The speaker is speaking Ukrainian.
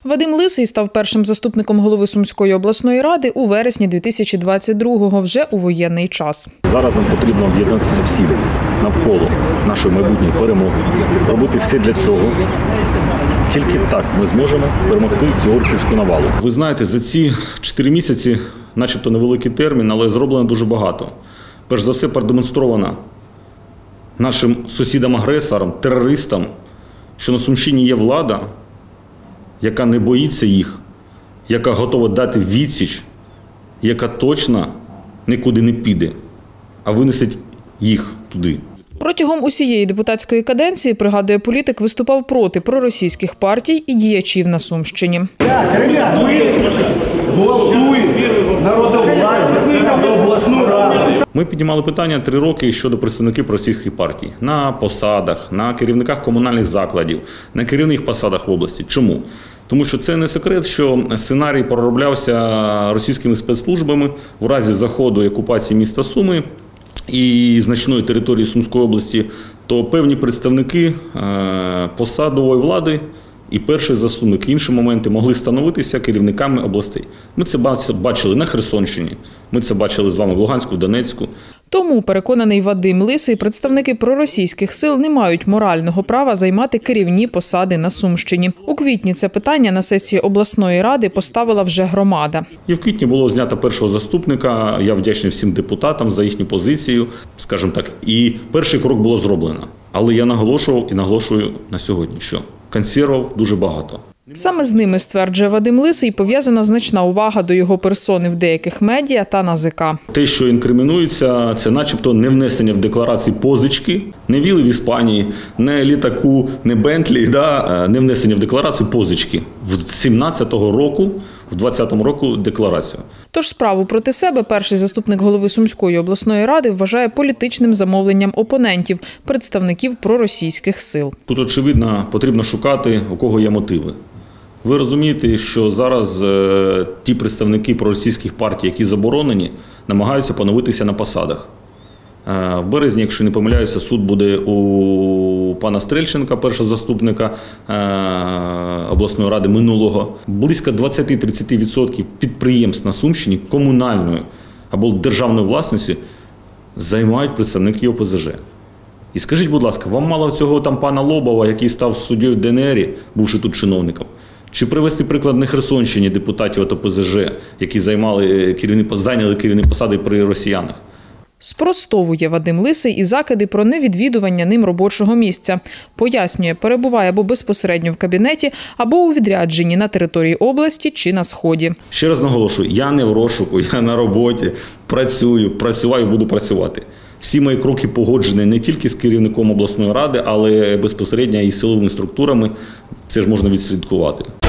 Вадим Лисий став першим заступником голови Сумської обласної ради у вересні 2022-го, вже у воєнний час. Зараз нам потрібно об'єднатися всім навколо нашої майбутньої перемоги, робити все для цього. Тільки так ми зможемо перемогти цю орківську навалу. Ви знаєте, за ці 4 місяці, начебто невеликий термін, але зроблено дуже багато. Перш за все продемонстровано нашим сусідам-агресорам, терористам, що на Сумщині є влада, яка не боїться їх, яка готова дати відсіч, яка точно нікуди не піде, а винесить їх туди. Протягом усієї депутатської каденції, пригадує політик, виступав проти проросійських партій і діячів на Сумщині. Ми піднімали питання 3 роки щодо представників проросійських партій на посадах, на керівниках комунальних закладів, на керівних посадах в області. Чому? Тому що це не секрет, що сценарій пророблявся російськими спецслужбами в разі заходу і окупації міста Суми і значної території Сумської області, то певні представники посадової влади і перший заступник, інші моменти могли становитися керівниками областей. Ми це бачили на Херсонщині, ми це бачили з вами в Луганську, в Донецьку. Тому, переконаний Вадим Лисий, представники проросійських сил не мають морального права займати керівні посади на Сумщині. У квітні це питання на сесії обласної ради поставила вже громада. І в квітні було знято першого заступника, я вдячний всім депутатам за їхню позицію, скажімо так, і перший крок було зроблено. Але я наголошував і наголошую на сьогодні, що консервів дуже багато. Саме з ними, стверджує Вадим Лисий, пов'язана значна увага до його персони в деяких медіа та НАЗК. Те, що інкримінується, це начебто не внесення в декларації позички, не віли в Іспанії, не літаку, не Бентлі, не внесення в декларацію позички. В 17-го року, в 20-му року декларацію. Тож справу проти себе перший заступник голови Сумської обласної ради вважає політичним замовленням опонентів, представників проросійських сил. Тут, очевидно, потрібно шукати, у кого є мотиви. Ви розумієте, що зараз ті представники проросійських партій, які заборонені, намагаються поновитися на посадах. В березні, якщо не помиляюся, суд буде у пана Стрельченка, першого заступника обласної ради минулого. Близько 20-30% підприємств на Сумщині комунальної або державної власності займають представники ОПЗЖ. І скажіть, будь ласка, вам мало цього там пана Лобова, який став суддєю в ДНР, бувши тут чиновником? Чи привести приклад на Херсонщині депутатів від ОПЗЖ, які зайняли керівні посади при росіянах? Спростовує Вадим Лисий і закиди про невідвідування ним робочого місця. Пояснює, перебуває або безпосередньо в кабінеті, або у відрядженні на території області чи на Сході. Ще раз наголошую, я не в розшуку, я на роботі, працюваю, буду працювати. Всі мої кроки погоджені не тільки з керівником обласної ради, але безпосередньо і з силовими структурами. Це ж можна відслідкувати.